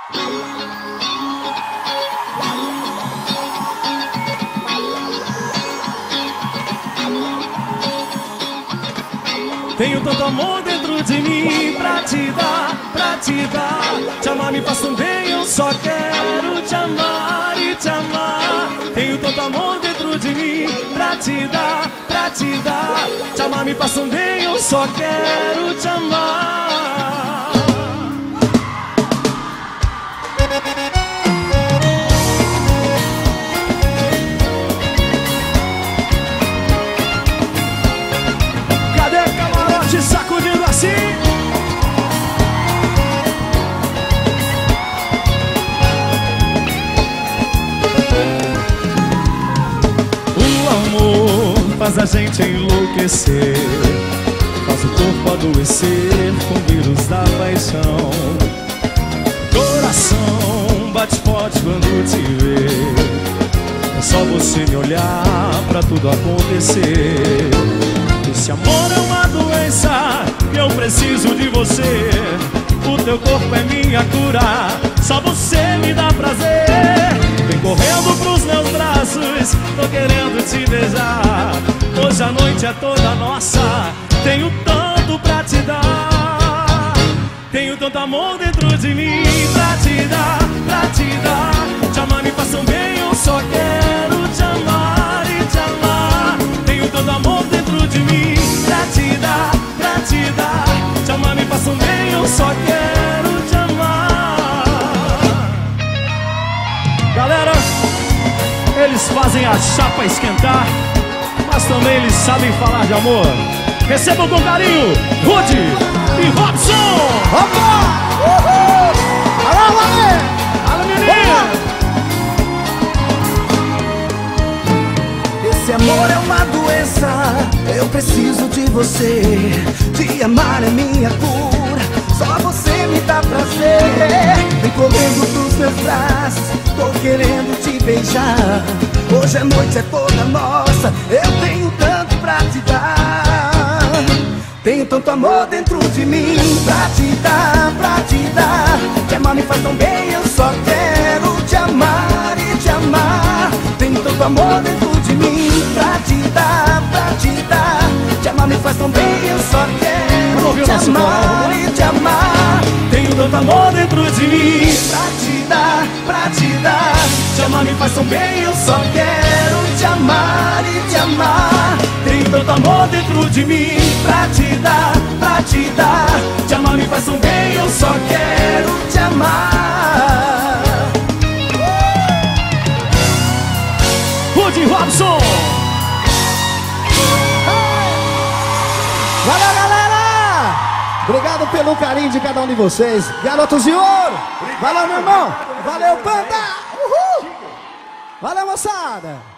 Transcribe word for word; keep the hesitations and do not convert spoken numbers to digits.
Tenho tanto amor dentro de mim pra te dar, pra te dar. Te amar me faz tão bem, eu só quero te amar e te amar. Tenho tanto amor dentro de mim pra te dar, pra te dar. Te amar me faz tão bem, eu só quero te amar. Sacudindo assim. O amor faz a gente enlouquecer, faz o corpo adoecer com o vírus da paixão. Coração bate forte quando te vê, é só você me olhar pra tudo acontecer. Esse amor é uma doença e eu preciso de você. O teu corpo é minha cura, só você me dá prazer. Vem correndo pros meus braços, tô querendo te beijar. Hoje a noite é toda nossa, tenho tanto pra te dar. Tenho tanto amor dentro de mim pra te dar, pra te dar. Te amar me faz tão bem, eu só quero te amar e te amar. Tenho tanto amor dentro de mim pra te dar, pra te dar. Te amar me faz tão bem, eu só quero te amar. Galera, eles fazem a chapa esquentar, mas também eles sabem falar de amor. Recebam com carinho Rudy e Robson. Opa! Uhul! Alô, Valê! Fala, menino! Esse amor é uma doença, eu preciso de você. Te amar é minha cura, só você me dá prazer. Vem correndo pros meus braços, tô querendo te beijar. Hoje a noite é toda nossa, eu tenho tanto pra te dar. Tenho tanto amor dentro de mim pra te dar, pra te dar. Te amar me faz tão bem, eu só quero te amar e te amar. Tenho tanto amor dentro de mim pra te dar, pra te dar. Te amar me faz tão bem, eu só quero te amar e te amar. Tenho tanto amor dentro de mim pra te dar, pra te dar. Te amar me faz tão bem, eu só quero te amar e te amar. Tenho tanto amor dentro de mim pra te dar, pra te dar. Te amar me faz tão bem, eu só quero te amar. Rudy Robson. Valeu, galera! Obrigado pelo carinho de cada um de vocês. Garotos de ouro! Valeu, meu irmão! Valeu, Panda! Uhul! Valeu, moçada!